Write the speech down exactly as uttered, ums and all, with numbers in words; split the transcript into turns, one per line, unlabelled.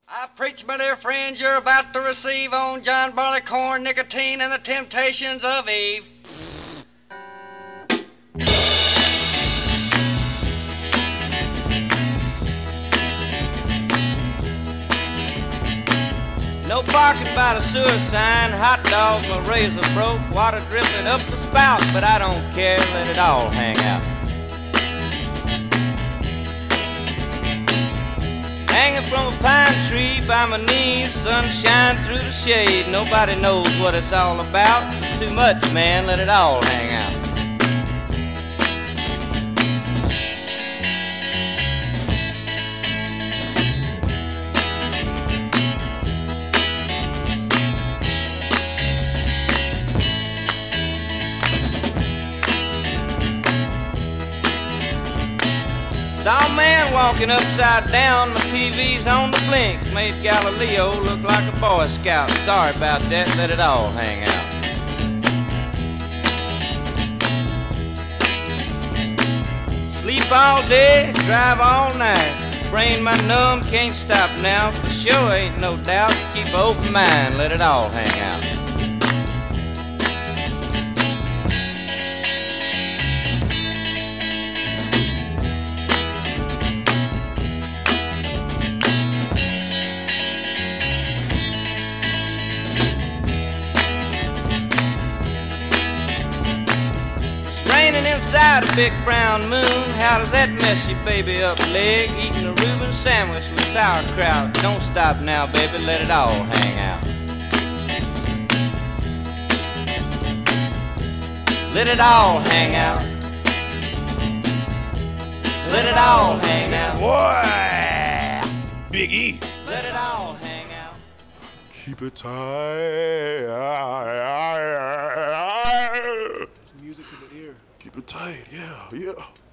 I preach, my dear friends, you're about to receive on John Barleycorn, nicotine, and the temptations of Eve.
No parking by the sewer sign, hot dogs, my razor broke, water dripping up the spout, but I don't care, let it all hang out. Hanging from a pine tree by my knees, sunshine through the shade, nobody knows what it's all about. It's too much, man, let it all hang out. Saw a man walking upside down, my T V's on the blink, made Galileo look like a Boy Scout. Sorry about that, let it all hang out. Sleep all day, drive all night, brain my numb, can't stop now, for sure ain't no doubt, keep an open mind, let it all hang out. Raining inside a big brown moon, how does that mess your baby up leg? Eating a Reuben sandwich with sauerkraut. Don't stop now, baby, let it all hang out. Let it all hang out. Let it all hang out.
Boy, Big E.
Let it all hang out.
Keep it tight.
It's music to the ear.
Keep it tight, yeah, yeah.